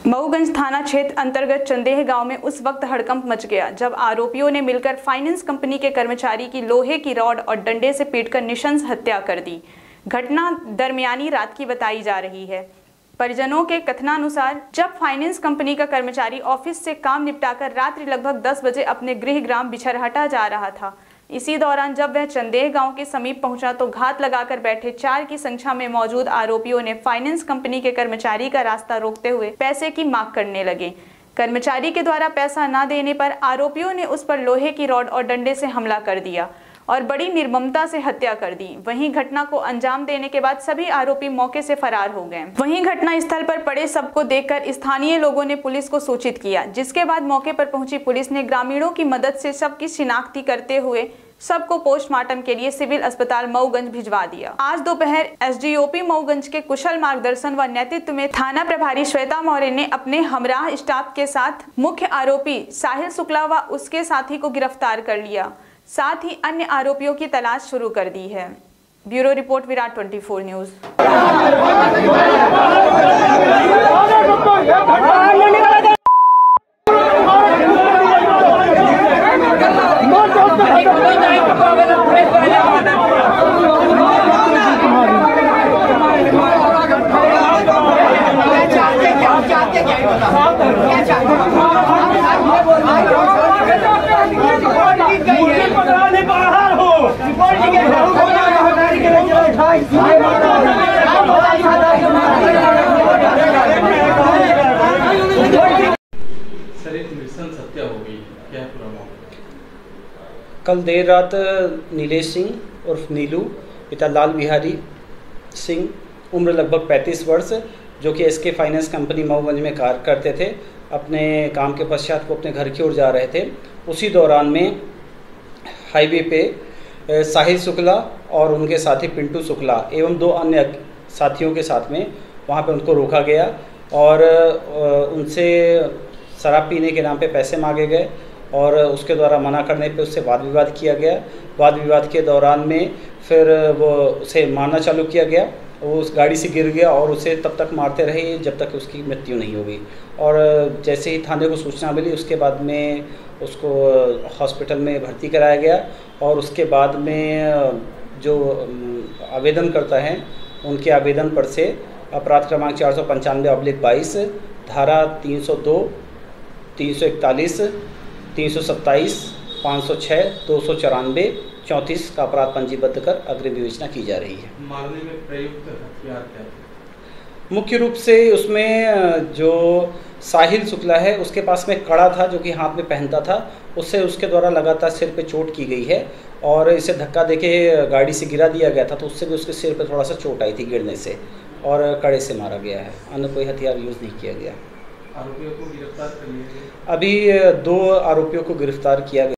मऊगंज थाना क्षेत्र अंतर्गत चंदेह गांव में उस वक्त हड़कंप मच गया जब आरोपियों ने मिलकर फाइनेंस कंपनी के कर्मचारी की लोहे की रॉड और डंडे से पीटकर निशंस हत्या कर दी। घटना दरमियानी रात की बताई जा रही है। परिजनों के कथनानुसार जब फाइनेंस कंपनी का कर्मचारी ऑफिस से काम निपटाकर रात्रि लगभग 10 बजे अपने गृह ग्राम बिछरहटा जा रहा था, इसी दौरान जब वह चंदेह गांव के समीप पहुंचा तो घात लगाकर बैठे 4 की संख्या में मौजूद आरोपियों ने फाइनेंस कंपनी के कर्मचारी का रास्ता रोकते हुए पैसे की मांग करने लगे। कर्मचारी के द्वारा पैसा न देने पर आरोपियों ने उस पर लोहे की रॉड और डंडे से हमला कर दिया और बड़ी निर्ममता से हत्या कर दी। वहीं घटना को अंजाम देने के बाद सभी आरोपी मौके से फरार हो गए। वहीं घटना स्थल पर पड़े सबको देखकर स्थानीय लोगों ने पुलिस को सूचित किया, जिसके बाद मौके पर पहुंची पुलिस ने ग्रामीणों की मदद से शव की शिनाख्ती करते हुए सबको पोस्टमार्टम के लिए सिविल अस्पताल मऊगंज भिजवा दिया। आज दोपहर एसडीओपी मऊगंज के कुशल मार्गदर्शन व नेतृत्व में थाना प्रभारी श्वेता मौर्य ने अपने हमराह स्टाफ के साथ मुख्य आरोपी साहिल शुक्ला व उसके साथी को गिरफ्तार कर लिया। साथ ही अन्य आरोपियों की तलाश शुरू कर दी है। Bureau report Virat 24 news. कल देर रात नीलेश सिंह उर्फ नीलू पिता लाल बिहारी सिंह उम्र लगभग 35 वर्ष जो कि एसके फाइनेंस कंपनी मऊगंज में कार्य करते थे, अपने काम के पश्चात को अपने घर की ओर जा रहे थे। उसी दौरान में हाईवे पे साहिल शुक्ला और उनके साथी पिंटू शुक्ला एवं 2 अन्य साथियों के साथ में वहां पे उनको रोका गया और उनसे शराब पीने के नाम पे पैसे मांगे गए और उसके द्वारा मना करने पे उससे वाद विवाद किया गया। वाद विवाद के दौरान में फिर वो उसे मारना चालू किया गया। वो उस गाड़ी से गिर गया और उसे तब तक मारते रहे जब तक उसकी मृत्यु नहीं हो गई। और जैसे ही थाने को सूचना मिली उसके बाद में उसको हॉस्पिटल में भर्ती कराया गया और उसके बाद में जो आवेदन करता है उनके आवेदन पर से अपराध क्रमांक 495/22 धारा 302, 341, 327, 506, 294, 34 का अपराध पंजीबद्ध कर अग्रिम विवेचना की जा रही है। मारने में प्रयुक्त हथियार क्या थे? मुख्य रूप से उसमें जो साहिल शुक्ला है उसके पास में कड़ा था जो कि हाथ में पहनता था, उससे उसके द्वारा लगातार सिर पे चोट की गई है और इसे धक्का देके गाड़ी से गिरा दिया गया था तो उससे भी उसके सिर पे थोड़ा सा चोट आई थी गिरने से और कड़े से मारा गया है। अन्य कोई हथियार यूज़ नहीं किया गया। आरोपियों को गिरफ्तार कर लिया गया। अभी 2 आरोपियों को गिरफ्तार किया गया।